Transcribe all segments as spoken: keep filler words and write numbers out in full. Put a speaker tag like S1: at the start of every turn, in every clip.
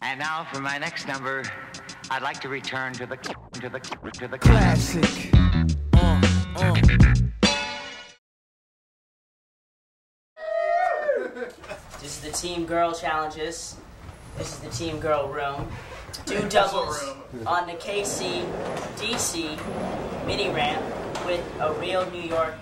S1: And now for my next number, I'd like to return to the to the to the
S2: classic. Uh, uh.
S3: This is the Team Girl challenges. This is the Team Girl room. Two doubles on the K C D C mini ramp with a real New Yorker.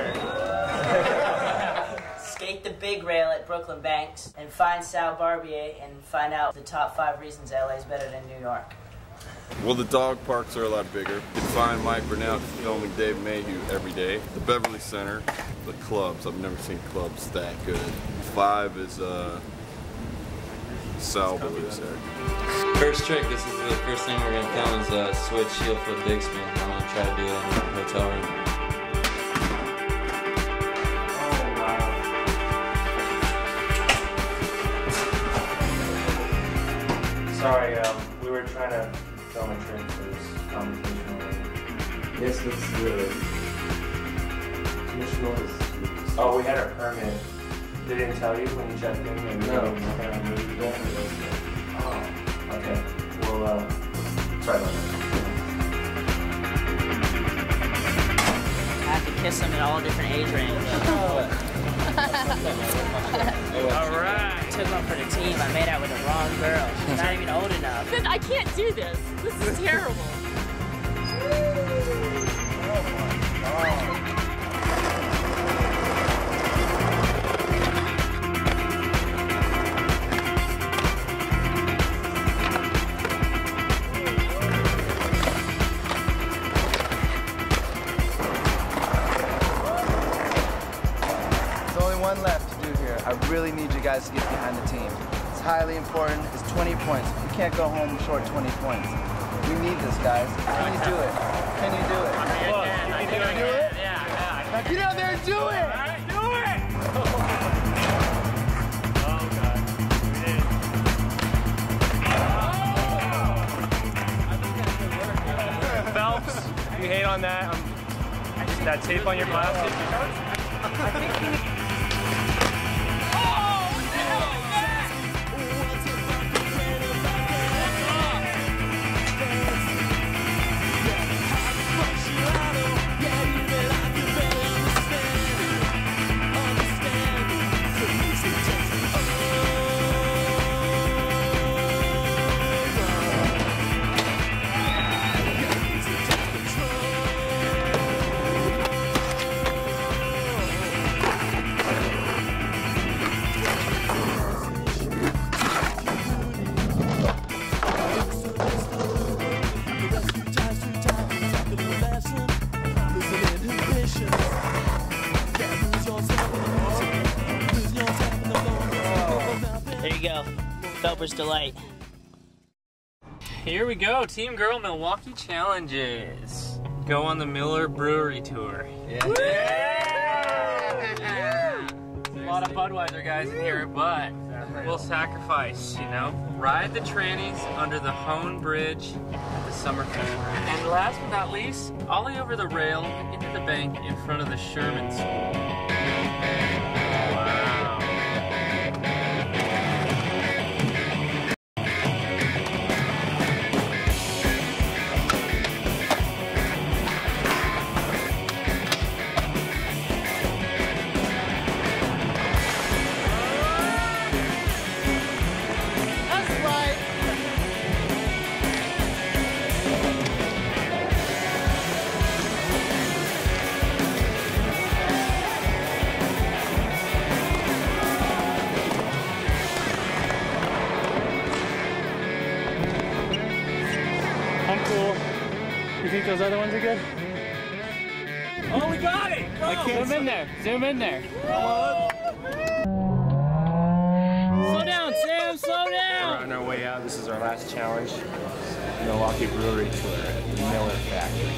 S3: Skate the big rail at Brooklyn Banks and find Sal Barbier and find out the top five reasons L A is better than New York.
S4: Well, the dog parks are a lot bigger. You can find Mike Burnett filming Dave Mayhew every day. The Beverly Center, the clubs. I've never seen clubs that good. Five is uh, Sal believes there.
S5: First trick, this is the first thing we're going to film is a switch heel flip big spin. I'm going to try to do it in a hotel room.
S6: Sorry, um, we were trying to film a trick for this competition.
S7: Yes, looks good. Commissioner is...
S6: Oh, we had our permit. They didn't tell you when you checked in? And
S7: no.
S6: We oh, okay. Well, uh, sorry about that.
S3: I have to kiss them in all different age ranges.
S6: Alright!
S3: I took one for the team. I made out with the wrong girl. She's not even old enough.
S8: I can't do this. This is terrible.
S2: Oh my God. There's only one left to do here. I really need you guys to get behind the team. It's highly important. It's twenty points. You can't go home short twenty points. We need this, guys. Can you do it? Can you do it?
S6: I can, I can,
S2: Can you do it?
S6: Yeah, yeah.
S2: Now get out there and do it!
S6: Do it! Oh, God. We did. Oh! Phelps, you hate on that? Um, that tape on your blouse? I think you need...
S3: There you go. Phelps Delight.
S9: Here we go. Team Girl Milwaukee Challenges. Go on the Miller Brewery Tour. Yeah. Yeah. A lot of Budweiser guys in here, but we'll sacrifice, you know. Ride the trannies under the Hone Bridge at the Summer Festival. And last but not least, ollie over the rail into the bank in front of the Sherman School. Wow.
S6: I'm cool. You think those other ones are good?
S9: Oh, we got it! Go!
S6: I can't
S9: Zoom in there. Zoom in there.
S6: Slow down, Sam, slow down! We're on our way out. This is our last challenge. Milwaukee Brewery Tour at the Miller Factory.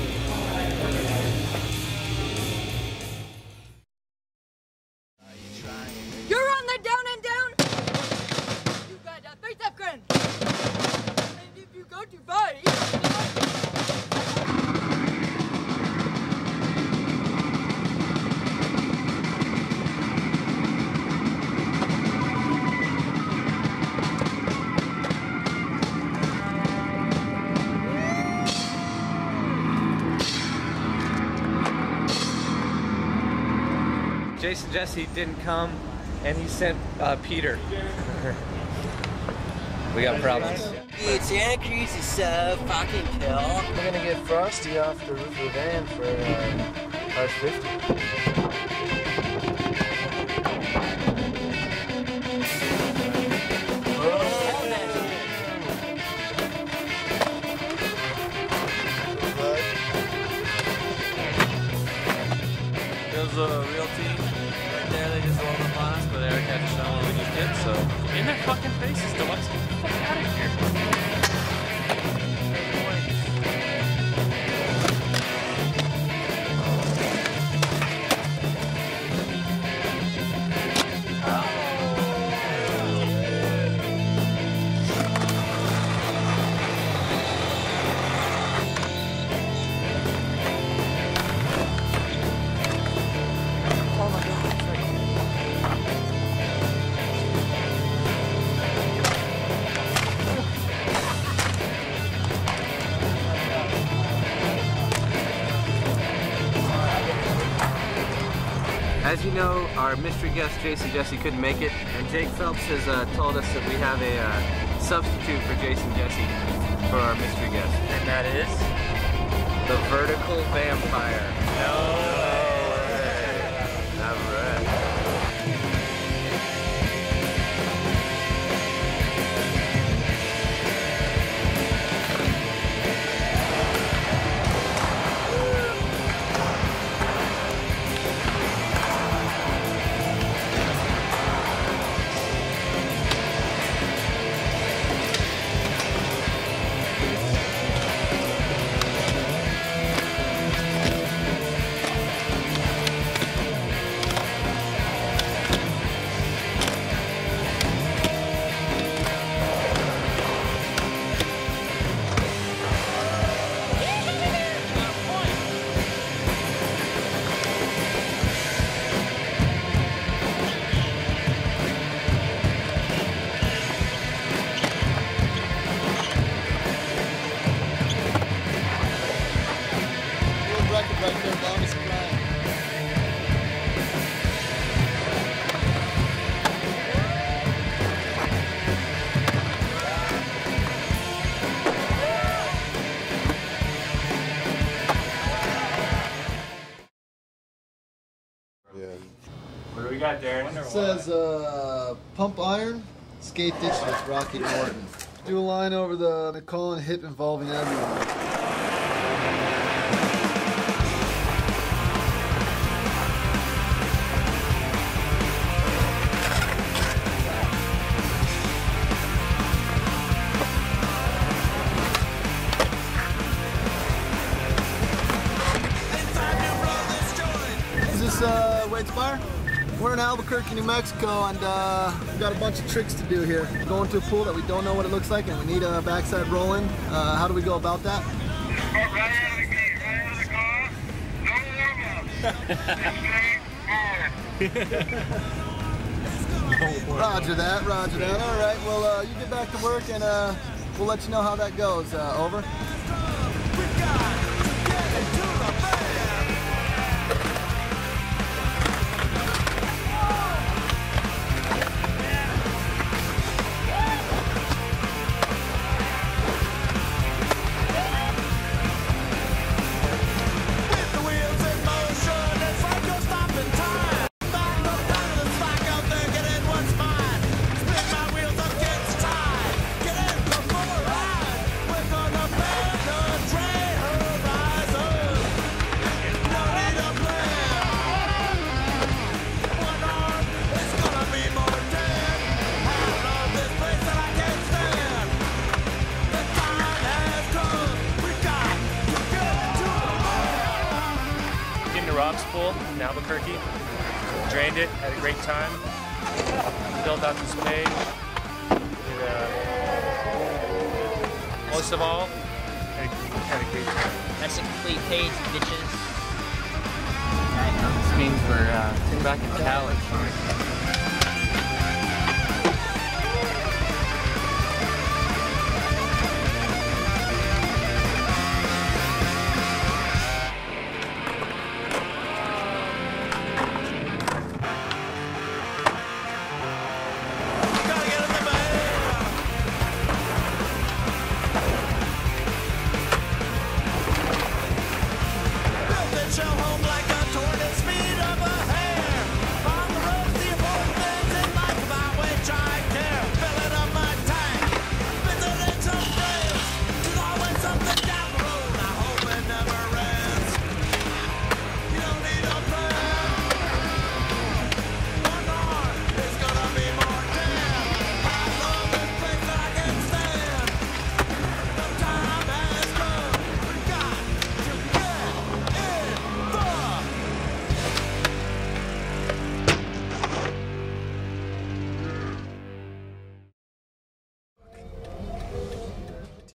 S8: You're on the down and down. You got a three-step grin. And if you go too far,
S10: Jason Jesse didn't come, and he sent uh, Peter. We got problems.
S3: Dude, Santa Cruz is so fucking cool.
S2: We're gonna get Frosty off the roof of the van for uh, our fifty.
S5: There's a real team right there. They just rolled up on us, but Eric had to show them what we just did, so.
S9: In their fucking faces, Deluxe, get the fuck out of here.
S10: As you know, our mystery guest Jason Jesse couldn't make it, and Jake Phelps has uh, told us that we have a uh, substitute for Jason Jesse for our mystery guest.
S9: And that is?
S10: The vertical vampire.
S9: No way.
S10: All right.
S9: What do we got, Darren?
S2: It says uh, pump iron, skate ditch with Rocky Morton. Do a line over the, the colon hip involving everyone. Is this uh, Wade's Bar? We're in Albuquerque, New Mexico, and uh, we've got a bunch of tricks to do here. We're going to a pool that we don't know what it looks like, and we need a backside roll-in. Uh, how do we go about that?
S11: Right out of the gate, right out of the car. No warm-up.
S2: Roger that, roger that. All right, well, uh, you get back to work, and uh, we'll let you know how that goes. Uh, over.
S9: Rob's pool in Albuquerque. Drained it, had a great time. Filled out this page. And, uh, most of all, had a, had a great time.
S3: That's a complete page, bitches.
S9: This means we're uh, sitting back in Cali.